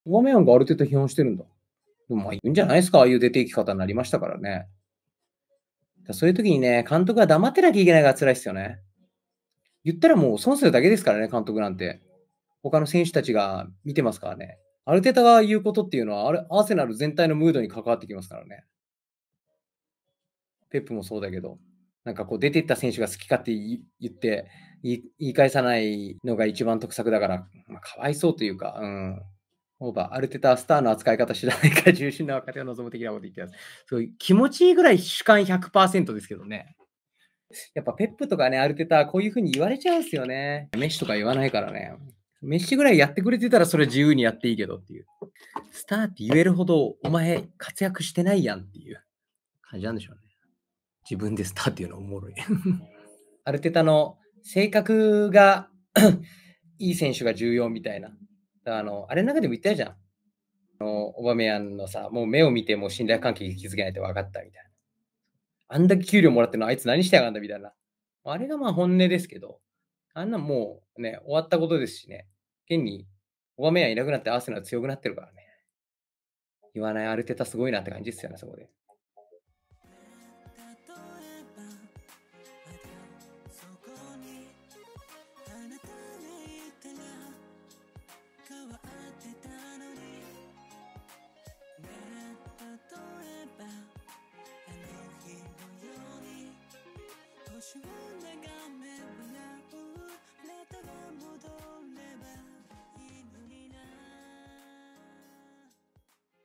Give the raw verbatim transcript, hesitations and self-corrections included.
オバメヤンがある程度批判してるんだ。でも、ま、いいんじゃないですか、ああいう出て行き方になりましたからね。だ、そういう時にね、監督が黙ってなきゃいけないから辛いっすよね。言ったらもう損するだけですからね、監督なんて。他の選手たちが見てますからね。アルテタが言うことっていうのは、あれアーセナル全体のムードに関わってきますからね。ペップもそうだけど、なんかこう出てった選手が好き勝手い言って、い言い返さないのが一番得策だから、ま、かわいそうというか、うん。オーバー、アルテタはスターの扱い方知らないから重心な若手を望む的なこと言ってます。そういう気持ちいいぐらい主観ひゃくパーセントですけどね。やっぱペップとかね、アルテタはこういう風に言われちゃうんすよね。メッシとか言わないからね。メッシぐらいやってくれてたらそれ自由にやっていいけどっていう。スターって言えるほどお前活躍してないやんっていう感じなんでしょうね。自分でスターっていうのおもろい。アルテタの性格がいい選手が重要みたいな。あの、あれの中でも言ったじゃん。あの、オバメヤンのさ、もう目を見ても信頼関係築けないって分かったみたいな。あんだけ給料もらってんの、あいつ何してやがんだみたいな。あれがまあ本音ですけど、あんなんもうね、終わったことですしね。現にオバメヤンいなくなってアーセナル強くなってるからね。言わないアルテタすごいなって感じですよね、そこで。